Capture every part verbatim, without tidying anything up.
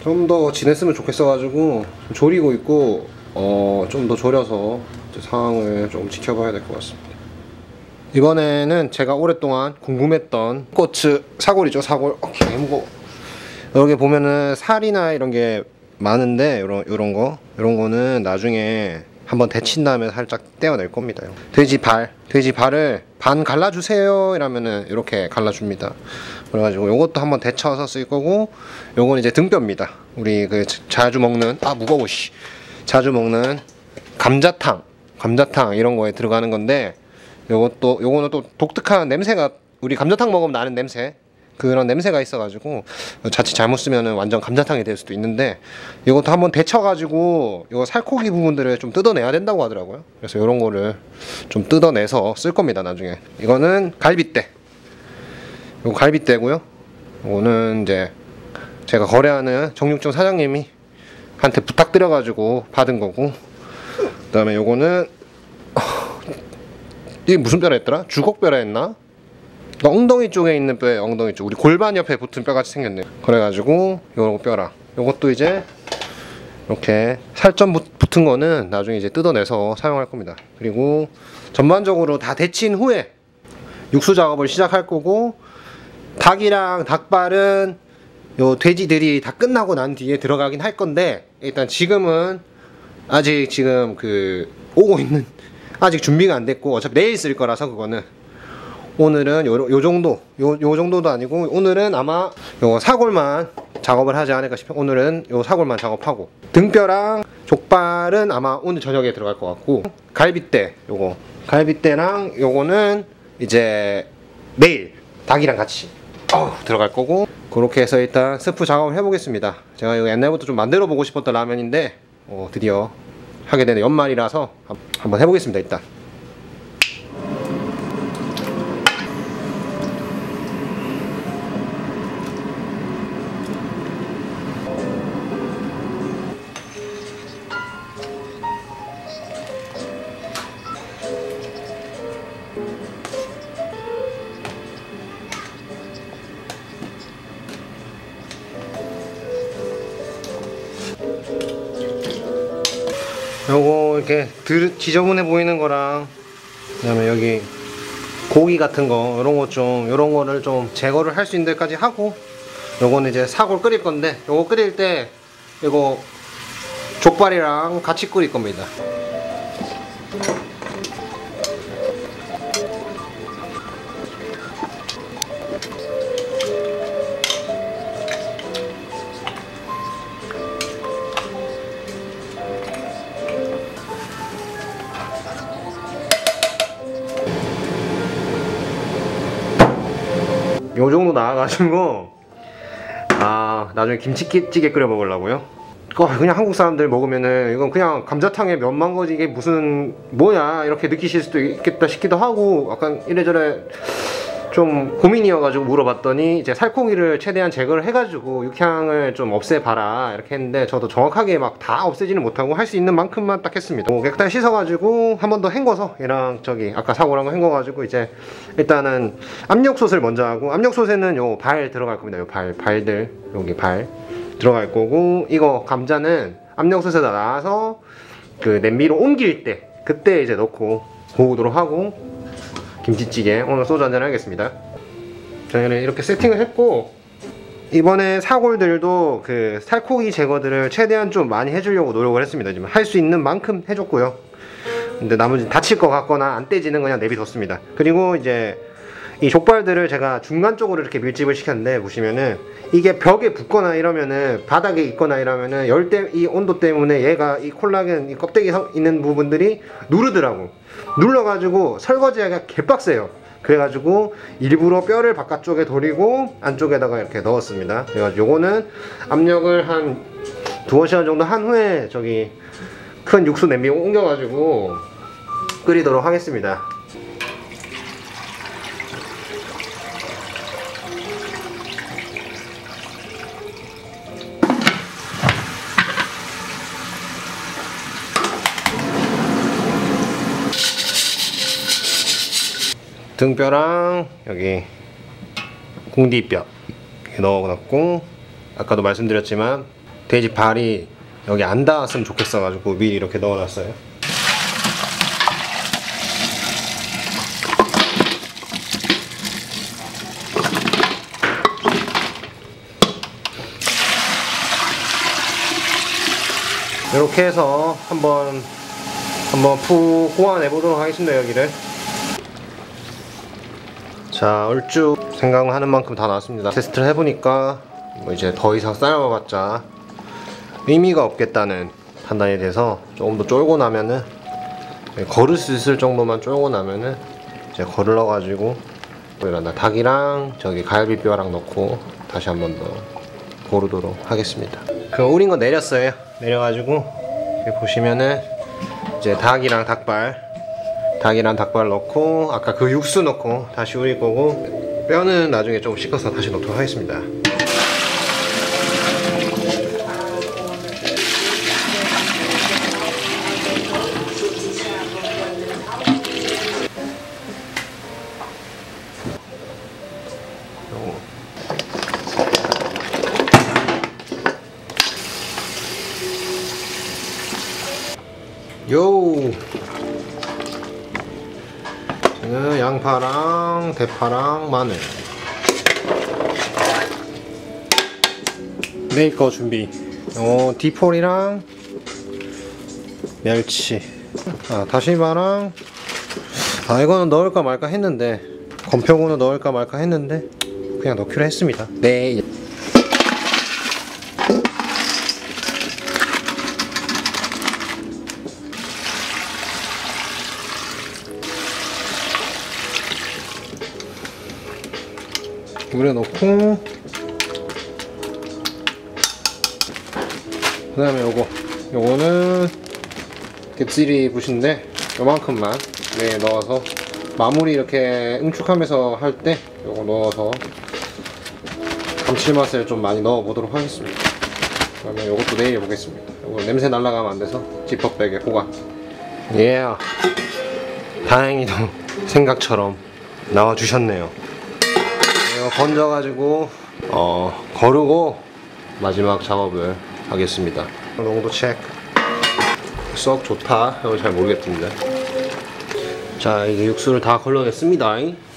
좀 더 지냈으면 좋겠어가지고 졸이고 있고 어, 좀 더 졸여서 상황을 좀 지켜봐야 될 것 같습니다. 이번에는 제가 오랫동안 궁금했던 꽃츠 사골이죠. 사골. 어, 개 무거워. 여기 보면은 살이나 이런 게 많은데 요런, 요런 거 요런 거는 나중에 한번 데친 다음에 살짝 떼어낼 겁니다. 돼지 발 돼지 발을 반 갈라주세요 이러면은 이렇게 갈라줍니다. 그래가지고 요것도 한번 데쳐서 쓸 거고, 요건 이제 등뼈입니다. 우리 그 자주 먹는, 아 무거워 씨 자주 먹는 감자탕 감자탕 이런 거에 들어가는 건데, 요것도 요거는 또 독특한 냄새가, 우리 감자탕 먹으면 나는 냄새, 그런 냄새가 있어가지고 자칫 잘못 쓰면은 완전 감자탕이 될 수도 있는데, 이것도 한번 데쳐가지고 요 살코기 부분들을 좀 뜯어내야 된다고 하더라고요. 그래서 요런 거를 좀 뜯어내서 쓸 겁니다 나중에. 이거는 갈빗대, 요거 갈빗대고요. 이거는 이제 제가 거래하는 정육점 사장님이 한테 부탁드려가지고 받은 거고, 그 다음에 요거는 이게 무슨 뼈라 했더라? 주걱뼈라 했나? 엉덩이 쪽에 있는 뼈에, 엉덩이 쪽, 우리 골반 옆에 붙은 뼈같이 생겼네요. 그래가지고 요거 뼈랑 요것도 이제 이렇게 살점 붙은 거는 나중에 이제 뜯어내서 사용할 겁니다. 그리고 전반적으로 다 데친 후에 육수 작업을 시작할 거고, 닭이랑 닭발은 요 돼지들이 다 끝나고 난 뒤에 들어가긴 할 건데, 일단 지금은 아직 지금 그 오고 있는, 아직 준비가 안 됐고 어차피 내일 쓸 거라서 그거는 오늘은 요, 요 정도 요, 요 정도도 아니고, 오늘은 아마 요 사골만 작업을 하지 않을까 싶어요. 오늘은 요 사골만 작업하고, 등뼈랑 족발은 아마 오늘 저녁에 들어갈 것 같고, 갈빗대 요거 갈빗대랑 요거는 이제 내일 닭이랑 같이 어, 들어갈 거고, 그렇게 해서 일단 스프 작업을 해보겠습니다. 제가 이거 옛날부터 좀 만들어 보고 싶었던 라면인데 어, 드디어 하게 되는 연말이라서 한번 해보겠습니다. 일단 요거 이렇게 드, 지저분해 보이는 거랑, 그 다음에 여기 고기 같은 거 요런 거 좀 요런 거를 좀 제거를 할 수 있는 데까지 하고, 요거는 이제 사골 끓일 건데, 요거 끓일 때 이거 족발이랑 같이 끓일 겁니다. 요 정도 나와가지고 아 나중에 김치찌개 끓여 먹으려고요. 그냥 한국 사람들 먹으면은 이건 그냥 감자탕에 면만 거지 이게 무슨 뭐냐 이렇게 느끼실 수도 있겠다 싶기도 하고, 약간 이래저래 좀 고민이어가지고 물어봤더니, 이제 살코기를 최대한 제거를 해가지고 육향을 좀 없애봐라 이렇게 했는데, 저도 정확하게 막 다 없애지는 못하고 할 수 있는 만큼만 딱 했습니다. 깨끗하게 씻어가지고 한 번 더 헹궈서, 얘랑 저기 아까 사고랑 거 헹궈가지고 이제 일단은 압력솥을 먼저 하고, 압력솥에는 요 발 들어갈 겁니다. 요 발, 발들 여기 발 들어갈 거고, 이거 감자는 압력솥에다 놔서 그 냄비로 옮길 때 그때 이제 넣고 구우도록 하고, 김치찌개 오늘 소주 한잔 하겠습니다. 저희는 이렇게 세팅을 했고, 이번에 사골들도 그 살코기 제거들을 최대한 좀 많이 해주려고 노력을 했습니다. 지금 할 수 있는 만큼 해줬고요. 근데 나머지 다칠 것 같거나 안 떼지는 거 그냥 내비뒀습니다. 그리고 이제 이 족발들을 제가 중간 쪽으로 이렇게 밀집을 시켰는데, 보시면은 이게 벽에 붙거나 이러면은, 바닥에 있거나 이러면은 열대, 이 온도 때문에 얘가 이 콜라겐 이 껍데기 있는 부분들이 누르더라고. 눌러가지고 설거지하기가 개빡세요. 그래가지고 일부러 뼈를 바깥쪽에 돌리고 안쪽에다가 이렇게 넣었습니다. 그래가지고 요거는 압력을 한 두어 시간 정도 한 후에 저기 큰 육수 냄비 옮겨가지고 끓이도록 하겠습니다. 등뼈랑 여기 공디뼈 넣어놨고, 아까도 말씀드렸지만 돼지 발이 여기 안 닿았으면 좋겠어 가지고 미리 이렇게 넣어놨어요. 이렇게 해서 한번 한번 푹 꼬아내 보도록 하겠습니다. 여기를. 자, 얼쭉 생각하는 만큼 다 나왔습니다. 테스트를 해보니까 뭐 이제 더 이상 삶아봤자 의미가 없겠다는 판단이 돼서 조금 더 쫄고 나면은, 거를 수 있을 정도만 쫄고 나면은 이제 거를 넣어가지고 여기다 닭이랑 저기 갈비뼈랑 넣고 다시 한 번 더 고르도록 하겠습니다. 그 우린 거 내렸어요. 내려가지고 여기 보시면은 이제 닭이랑 닭발 닭이랑 닭발 넣고 아까 그 육수 넣고 다시 우릴 거고, 뼈는 나중에 좀 씻어서 다시 넣도록 하겠습니다. 요! 저는 양파랑 대파랑 마늘 내일 거 준비. 어, 디폴이랑 멸치, 아, 다시마랑, 아, 이거는 넣을까 말까 했는데, 건표고는 넣을까 말까 했는데 그냥 넣기로 했습니다. 네. 물에 넣고, 그 다음에 요거 요거는 뎁시리 붓인데 요만큼만 네, 넣어서 마무리 이렇게 응축하면서 할 때 요거 넣어서 감칠맛을 좀 많이 넣어 보도록 하겠습니다. 그러면 요것도 내일 해보겠습니다. 요거 냄새 날라가면 안 돼서 지퍼백에 보관. 예. Yeah. 다행히도 생각처럼 나와 주셨네요. 건져가지고 어, 거르고 마지막 작업을 하겠습니다. 농도 체크. 썩 좋다. 이거 잘 모르겠던데. 자, 이게 육수를 다 걸러냈습니다.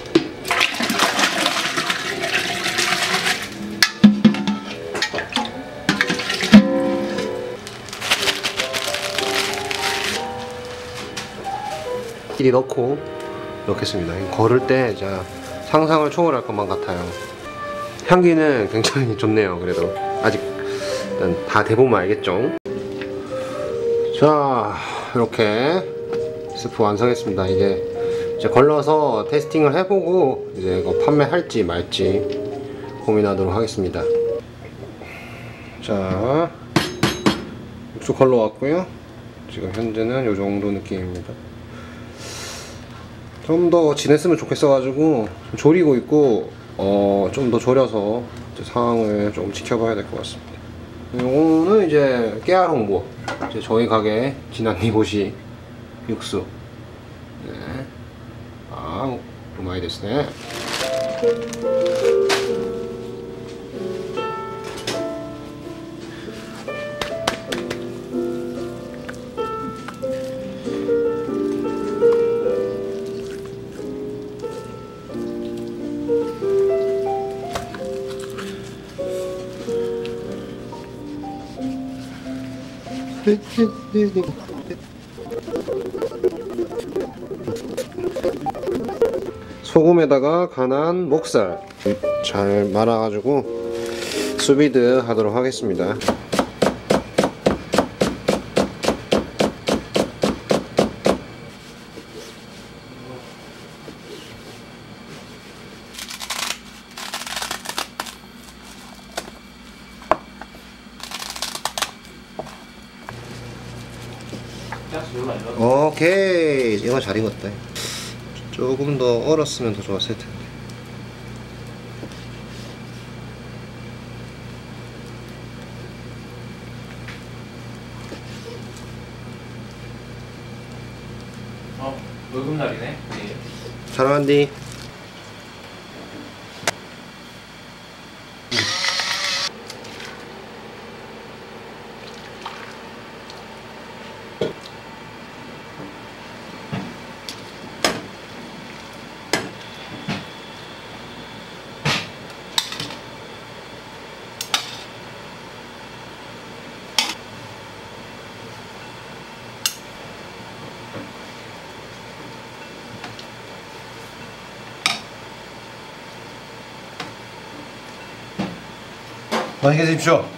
끼리 넣고 넣겠습니다. 거를 때 자, 상상을 초월할 것만 같아요. 향기는 굉장히 좋네요. 그래도 아직 일단 다 대보면 알겠죠. 자, 이렇게 스프 완성했습니다. 이제 이제 걸러서 테스팅을 해보고 이제 이거 판매할지 말지 고민하도록 하겠습니다. 자, 육수 걸러 왔고요. 지금 현재는 이 정도 느낌입니다. 좀 더 진했으면 좋겠어가지고 좀 졸이고 있고, 어, 좀 더 졸여서 상황을 좀 지켜봐야 될 것 같습니다. 요거는 이제 깨알 홍보, 이제 저희 가게 지난니보시 육수. 네. 아, 우마이 데스네. 소금에다가 간한 목살 잘 말아가지고 수비드 하도록 하겠습니다. 오케이, 이거 잘 익었다. 조금 더 얼었으면 더 좋았을 텐데. 어, 녹음날이네. 네. 잘한디. 맛있게 드십시오.